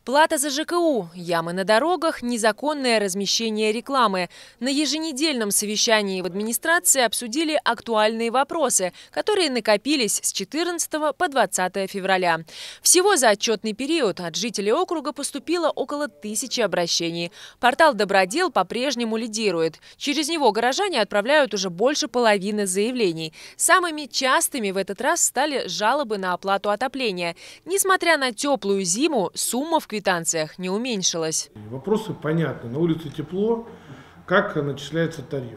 Плата за ЖКУ, ямы на дорогах, незаконное размещение рекламы. На еженедельном совещании в администрации обсудили актуальные вопросы, которые накопились с 14 по 20 февраля. Всего за отчетный период от жителей округа поступило около 1000 обращений. Портал «Добродел» по-прежнему лидирует. Через него горожане отправляют уже больше половины заявлений. Самыми частыми в этот раз стали жалобы на оплату отопления. Несмотря на теплую зиму, сумма в квитанциях не уменьшилась. Вопросы понятны. На улице тепло. Как начисляется тариф?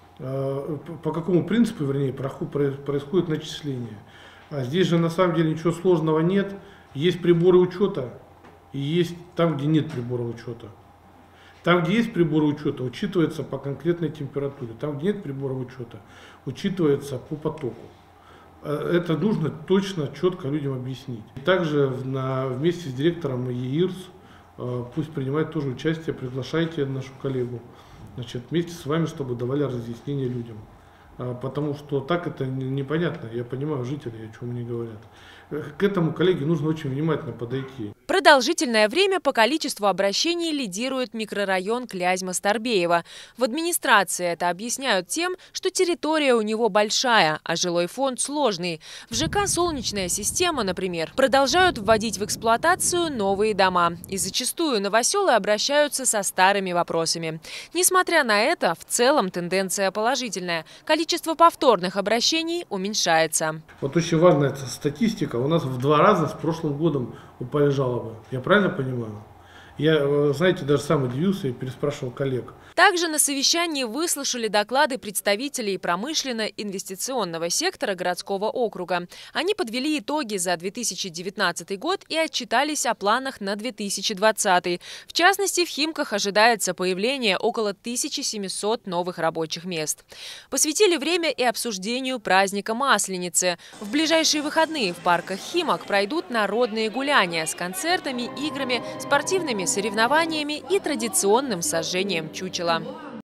По какому принципу, вернее, происходит начисление? Здесь же на самом деле ничего сложного нет. Есть приборы учета и есть там, где нет прибора учета. Там, где есть приборы учета, учитывается по конкретной температуре. Там, где нет прибора учета, учитывается по потоку. Это нужно точно, четко людям объяснить. Также вместе с директором ЕИРС пусть принимает тоже участие, приглашайте нашу коллегу, вместе с вами, чтобы давали разъяснения людям. Потому что так это непонятно, я понимаю жителей, о чем они говорят. К этому коллеге нужно очень внимательно подойти. Продолжительное время по количеству обращений лидирует микрорайон Клязьма-Старбеево. В администрации это объясняют тем, что территория у него большая, а жилой фонд сложный. В ЖК «Солнечная система», например, продолжают вводить в эксплуатацию новые дома. И зачастую новоселы обращаются со старыми вопросами. Несмотря на это, в целом тенденция положительная. Количество повторных обращений уменьшается. Вот очень важная эта статистика. У нас в 2 раза с прошлым годом упали жалобы. Я правильно понимаю? Я, знаете, даже сам удивился и переспрашивал коллег. Также на совещании выслушали доклады представителей промышленно-инвестиционного сектора городского округа. Они подвели итоги за 2019 год и отчитались о планах на 2020. В частности, в Химках ожидается появление около 1700 новых рабочих мест. Посвятили время и обсуждению праздника Масленицы. В ближайшие выходные в парках Химок пройдут народные гуляния с концертами, играми, спортивными соревнованиями и традиционным сожжением чучела.